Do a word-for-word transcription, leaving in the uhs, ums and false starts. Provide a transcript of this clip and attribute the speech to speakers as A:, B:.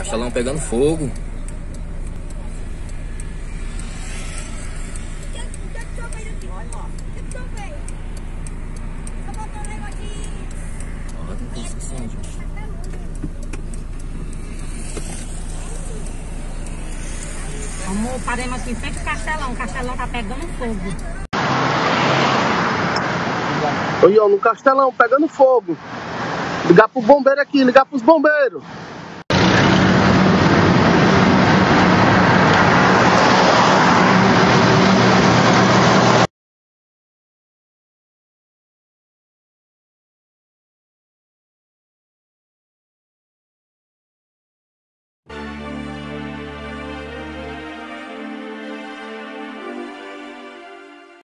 A: Castelão pegando fogo. Olha esse incêndio.
B: Amor, paremos aqui em frente ao Castelão. O Castelão tá pegando fogo.
C: Oi, ó, no Castelão, pegando fogo. Ligar pro bombeiro aqui, ligar pros bombeiros.